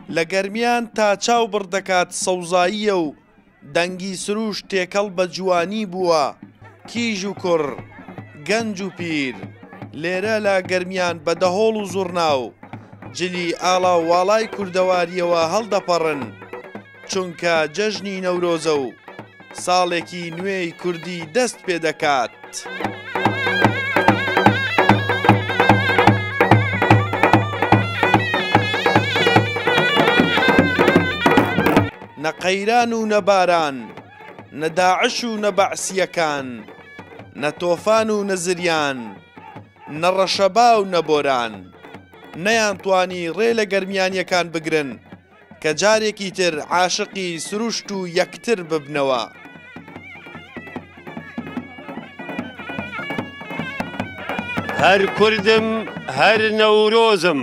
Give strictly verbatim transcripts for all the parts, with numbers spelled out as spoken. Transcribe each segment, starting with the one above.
لە گەرمیان تا چاو بڕدەکات سەوزاییە و دەنگی سروش تێکەڵ بە جوانی بووە کیژ و کوڕ گەنج و پیر لێرە لە گەرمیان بە دەهۆڵ و زوڕناو جلی ئاڵا و واڵای کوردەواریەوە هەڵدەپەڕن چونکە جەژنی نەورۆزە و ساڵێکی نوێی کوردی دەست پێ دەکات. نەقەیران و نەباران، نەداعش و نەبەعسیەکان، نەتۆفان و نەزریان، نەڕەشەبا و نەبۆران نەیانتوانی ڕێ لە گەرمیانیەکان بگرن کە جارێکی تر عاشقی سروشت و یەکتر ببنەوە. هەر کوردم هەر نەورۆزم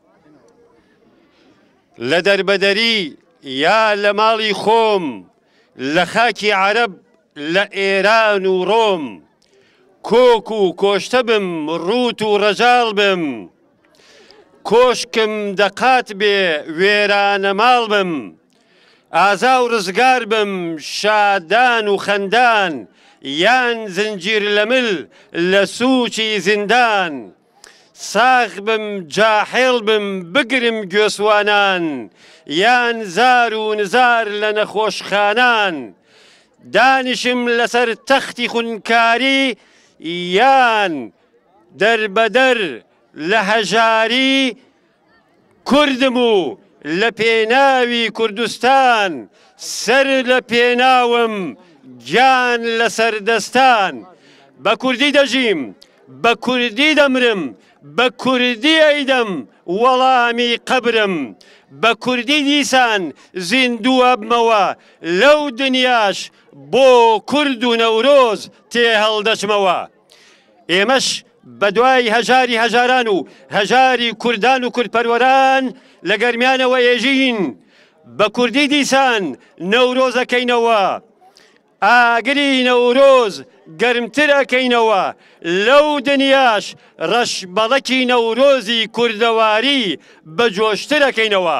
لە دەربەدەری یا لە ماڵی خۆم لە خاکی عەرەب لە ئێران و ڕۆم کۆک و کۆشتە بم ڕوت و ڕەجاڵ بم کۆشکم دەقات بێ وێرانە ماڵ بم ئازا و ڕزگار بم شادان و خەندان یان زنجیر لە مل لە سووچی زیندان ساغ بم جاحێڵ بم بگرم گوێسوانان یان زار و نزار لە نەخۆشخانان دانیشم لەسەر تەختی خونکاری یان دەربەدەر لە هەژاری کوردم و لە پێناوی کوردستان سەر لە پێناوم گیان لە سەردەستان بە کوردی دەژیم بە کوردی دەمرم بە کوردی ئەیدەم وەڵامی قەبرم بە کوردی دیسان زیندووە بمەوە لەو دنیاش بۆ کورد و نەورۆز تێ هەڵدەچمەوە. ئێمەش بە دوای هەژاری هەژاران و هەژاری کوردان و کوردپەروەران لە گەرمیانەوە ئێژین بە کوردی دیسان نەورۆزەکەینەوە ئاگری نەورۆز گەرمترەکەینەوە لەو دنیاش ڕەش بەڵەکی نەورۆزی کوردەواری بەجۆشترەکەینەوە.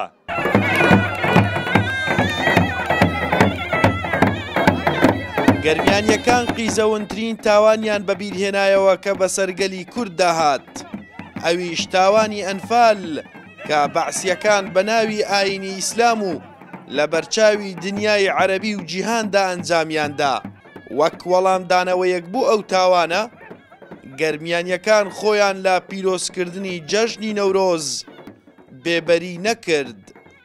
گەرمیانیەکان قیزەوەنترین تاوانیان بەبیرهێنایەوە کە بە سەرگەلی کورد داهات ئەویش تاوانی ئەنفال کە بەعسیەکان بە ناوی ئاینی ئیسلام و لە بەرچاوی دنیای عەرەبی و جیهاندا ئەنجامیاندا. وەک وەڵامدانەوەیەک بوو ئەو تاوانە گەرمیانیەکان خۆیان لە پیرۆزکردنی جەژنی نەورۆز بێبەری نەکرد.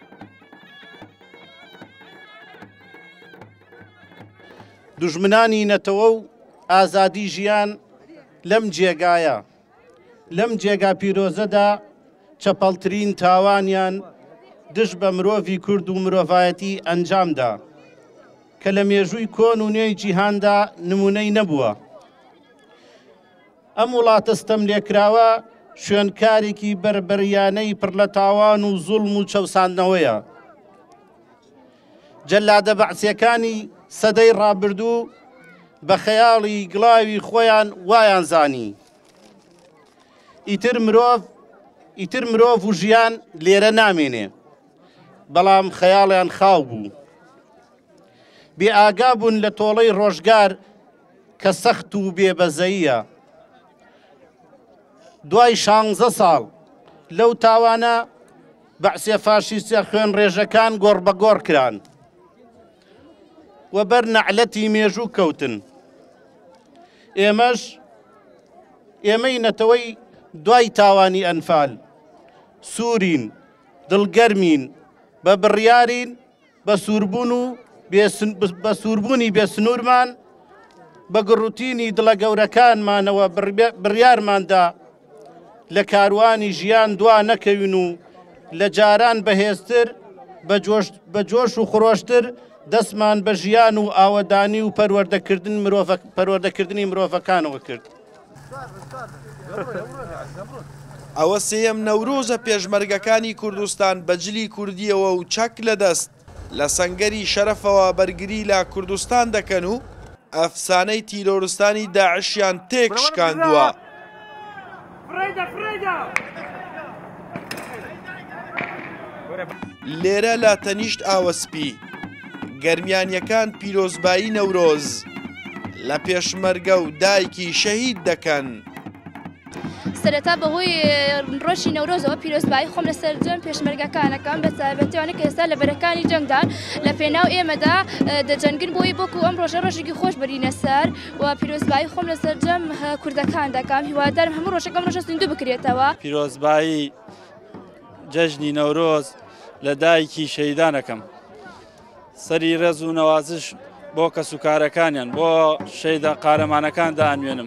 دوژمنانی نەتەوە و ئازادی ژیان لەم جێگایە لەم جێگا پیرۆزەدا چەپەڵترین تاوانیان دژ بە مرۆڤی کورد و مرۆڤایەتی ئەنجامدا کە لە مێژووی کۆن و نوێی جیهاندا نمونەی نەبووە. ئەم وڵاتە ستەم لێکراوە شوێنکارێکی بەربەریانەی پڕ لە تاوان و زوڵم و چەوساندنەوەیە. جەلادە بەعسیەکانی سەدەی ڕابردوو بە خەیاڵی گڵاوی خۆیان وایان زانی ئیتر مرۆڤ ئیتر مرۆڤ و ژیان لێرە نامێنێ بەڵام خەیاڵیان خاو بوو. بێئاگا بوون لە تۆڵەی ڕۆژگار کە سەخت و بێبەزەییە. دوای شانزە ساڵ لەو تاوانە بەعسیە فاشیستە خوێن ڕێژەکان گۆڕ بە گۆڕ کران و بەر نەعلەتی مێژوو کەوتن. ئێمەش ئێمەی نەتەوەی دوای تاوانی ئەنفال سوورین دڵگەرمین بە بڕیارین بە سووربوون و بە سووربوونی بێسنوورمان بە گڕوتینی دڵە گەورەکانمانەوە بڕیارماندا لە کاروانی ژیان دوا نەکەوین و لە جاران بەهێزتر بە جۆش و خڕۆشتر دەستمان بە ژیان و ئاوەدانی و پەروەردەکردنی مرۆڤەکانەوە کرد. ئەوە سێیەم نەورۆزە پێشمەرگەکانی کوردستان بەجلی کوردیەوە و چەک لەدەست لە سەنگەری شەرەفەوە بەرگری لە کوردستان دەکەن و ئەفسانەی تیرۆرستانی داعشیان تێک شکاندووە. لێرە لە تەنیشت ئاوەسپی گەرمیانیەکان پیرۆزبایی نەورۆز لە پێشمەرگە و دایکی شەهید دەکەن. سەرەتا بەهۆی ڕۆژی نەورۆزەوە پیرۆزبایی خۆم لەسەر جەم پێشمەرگەکانەکەم بە تایبەتیوانە کە ئێستا لە بەرەکانی جەنگدان لە پێناو ئێمەدا دەجەنگن بۆی بۆکو ئەم ڕۆژە ڕۆژێکی خۆش بەرینە سەر و پیرۆزبایی خۆم لەسەر جەم کوردەکان دەکەم هیوادارم هەموو ڕۆژەکەم ڕۆژە سندوو بکرێتەوە. پیرۆزبایی جەژنی نەورۆز لە دایکی شەیدانەکەم سەری ڕێز و نەوازش بۆ کەسوکارەکانیان بۆ شەیدا قارەمانەکان دانوێنم.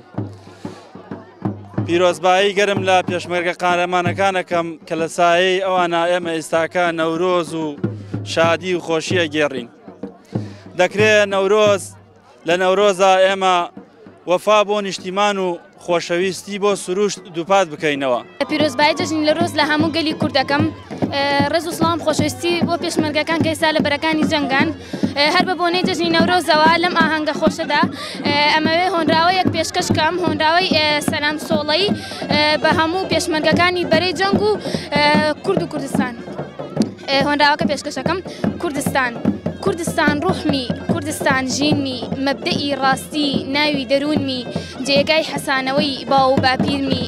پیرۆزبایی گەرم لە پێشمەرگە قارەمانەکانەکەم کە لە سایەی ئەوانە ئێمە ئێستاکە نەورۆز و شادی و خۆشیە گێڕین. دەکرێت نەورۆز لە نەورۆزە ئێمە وەفا بۆ نیشتیمان و خۆشەویستی بۆ سروشت دووپات بکەینەوە. پیرۆزبایی جەژنی لە ڕۆز لە هەموو گەلی کوردەکەم ڕێز و سڵام خۆشەویستی بۆ پێشمەرگەکان کە ئێستا لە بەرەکانی جەنگان هەر بە بۆنەی جەژنی نەورۆزەوە لەم ئاهەنگە خۆشەدا ئەمەوێ هۆنراوەیەک پێشکەشکەم هۆنراوەی سەلام سۆڵەی بە هەموو پێشمەرگەکانی بەرەی جەنگ و کورد و کوردستان. هۆنراوەکە پێشکەشەکەم کوردستان. کوردستان ڕوحمی، کوردستان ژینمی، مەبدەئی ڕاستی ناوی دەروونمی، جێگای حەسانەوەی باو و باپیرمی.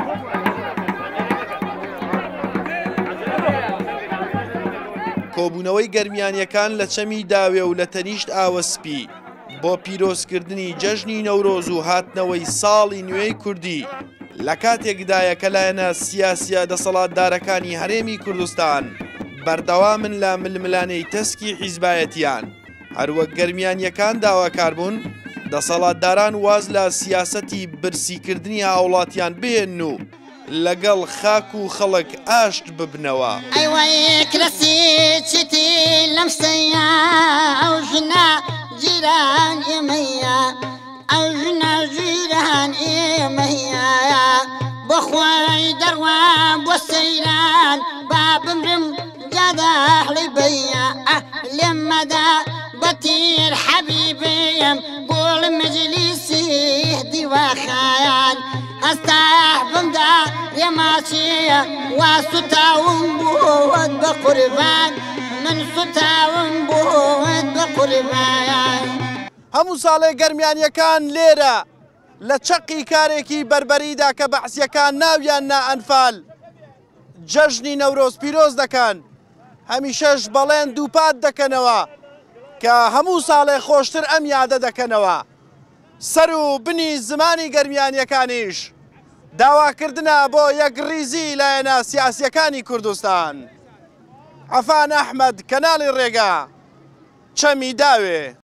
کۆبوونەوەی گەرمیانیەکان لە چەمی داوێ و لە تەنیشت ئاوەسپی بۆ پیرۆزکردنی جەژنی نەورۆز و هاتنەوەی ساڵی نوێی کوردی لە کاتێکدایە کە لایەنە سیاسیە دەسەڵاتدارەکانی هەرێمی کوردستان بەردەوامن لە ململانەی تەسکی حیزبایەتیان. هەروەک گەرمیانیەکان داواکار بوون دەسەڵاتداران واز لە سیاسەتی برسیکردنی هاوڵاتیان بێن و لەگەڵ خاک و خەڵک ئاشت ببنەوە. ئەیوەی کرسی چیتی لەم سەیە ئەو ژنە جیران ئێمەیە ئەو ژنە ژیران ئێمەیە بۆخۆی دەڕوان بۆ سەیران با بمرم جاداحڵی بەیە لێمەدا بەتیر حەبیبێم بۆڵ مەجلیسی دیواخایان ئەستاح بمدا ڕێماچیە وا سوتاوم بۆت بە قوربان من سوتاوم بۆت بە قوربان. هەموو ساڵێ گەرمیانیەکان لێرە لە چەقی کارێکی بربەریدا کە بەعسیەکان ناویان نا ئەنفال جەژنی نەورۆز پیرۆز دەکەن. هەمیشەش بەڵێن دووپات دەکەنەوە کە هەموو ساڵێ خۆشتر ئەم یادە دەکەنەوە. سەر و بنی زمانی گەرمیانیەکانیش داواکردنە بۆ یەکڕیزی لایەنە سیاسیەکانی کوردستان. عەفان ئەحمەد، کەناڵی ڕێگا، چەمی داوێ.